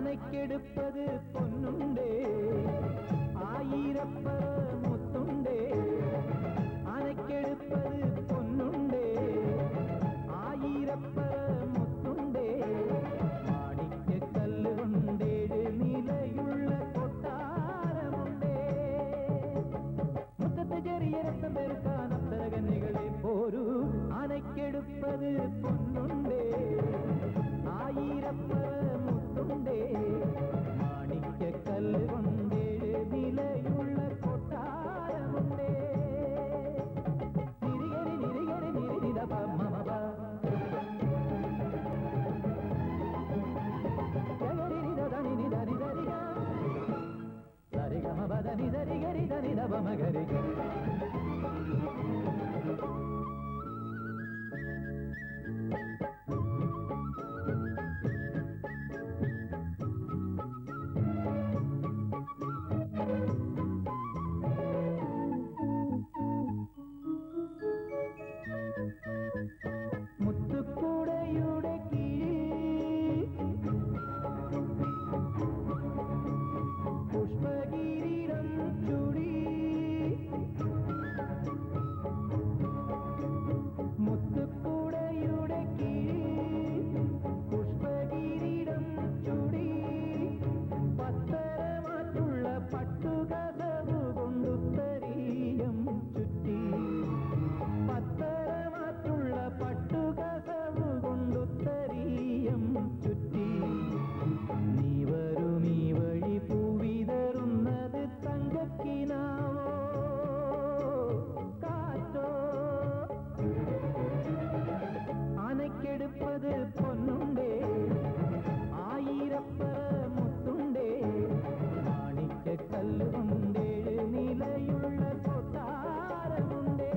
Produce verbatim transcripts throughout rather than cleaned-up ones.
അനക്കെടുപ്പത് പൊന്നുണ്ടേ ആയിരപ്പറ മുത്തുണ്ടേ അനക്കെടുപ്പത് പൊന്നുണ്ടേ ആയിരപ്പറ മുത്തുണ്ടേ മാണിക്യക്കല്ല് കൊണ്ടേഴ് നിലയുള്ള കൊട്ടാരമുണ്ടേ മുറ്റത്ത് ചെറിയ രക്തം പെരുക്കാൻ അപ്സരകന്യകളെ പോരൂ അനക്കെടുപ്പത് പൊന്നുണ്ടേ ആയിരപ്പറ മുത്തുണ്ടേ മാണിക്യക്കല്ല് കൊണ്ടേഴ് നിലയുള്ള കൊട്ടാരമുണ്ടേ നിരികരി നിരികരി നിരിനിരപ മമപ ജഗരിനിധനി നിധനി ധരിക സരിഗമ പദനി ധരിഗരി ധനിധപ മഗരി മുത്തുക്കൂടയുടെ കീഴിൽ പുഷ്പകിരീടം ചൂടി മുത്തുക്കൂടയുടെ കീഴിൽ പുഷ്പകിരീടം ചൂടി പത്തരമാറ്റുള്ള പട്ടുകസവു കൊണ്ടുത്തരീയം ചുറ്റി പത്തരമാറ്റുള്ള പട്ടുകസവു കൊണ്ടുത്തരീയം ചുറ്റി നീ വരും ഈ വഴി പൂവിതറുന്നത് തങ്കക്കിനാവോ കാറ്റോ അനക്കെടുപ്പത് പൊന്നുണ്ടേ ആയിരപ്പറ മുത്തുണ്ടേ മാണിക്യക്കല്ല് കൊണ്ടേഴ് നിലയുള്ള കൊട്ടാരമുണ്ടേ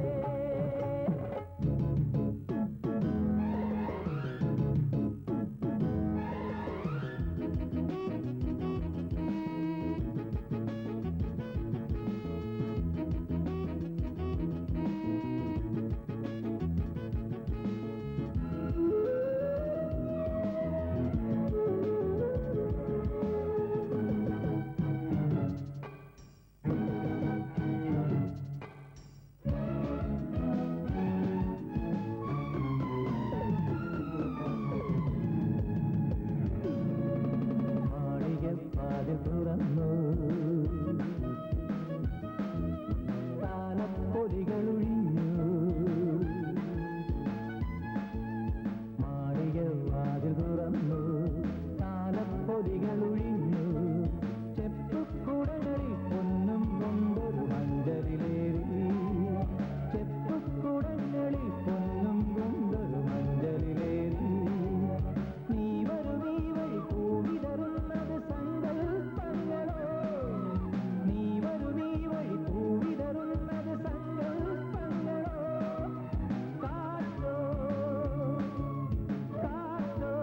തുറന്നു താലപ്പൊലികളൊഴിഞ്ഞു മാളിക വാതിൽ തുറന്നു താലപ്പൊലികളൊഴിഞ്ഞു ചെപ്പുക്കുടങ്ങളിൽ പൊന്നും കൊണ്ടൊരു മഞ്ചലിലേറി ചെപ്പുക്കുടങ്ങളിൽ പൊന്നും കൊണ്ടൊരു മഞ്ചലിലേറി നീ വരും നീ വഴി പൂവിതറുന്നത് സങ്കൽപ്പങ്ങളോ നീ വരും നീ വഴി പൂവിതറുന്നത് സങ്കൽപ്പങ്ങളോ കാറ്റോ കാറ്റോ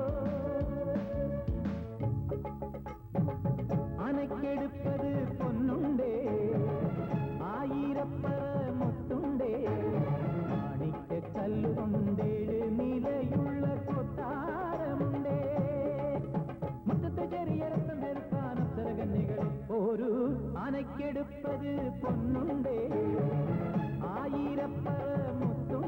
അനക്കെടുപ്പത് പൊന്നുണ്ടേ ആയിരപ്പറ മുത്തുണ്ടേ മാണിക്യക്കല്ല് കൊണ്ടേഴ് നിലയുള്ള കൊട്ടാരമുണ്ടേ മുറ്റത്ത് ചെറിയ രക്തം പെരുക്കാൻ അപ്സരകന്യകളെ ഒരു അനക്കെടുപ്പത് പൊന്നുണ്ടേ ആയിരപ്പറ മുത്തു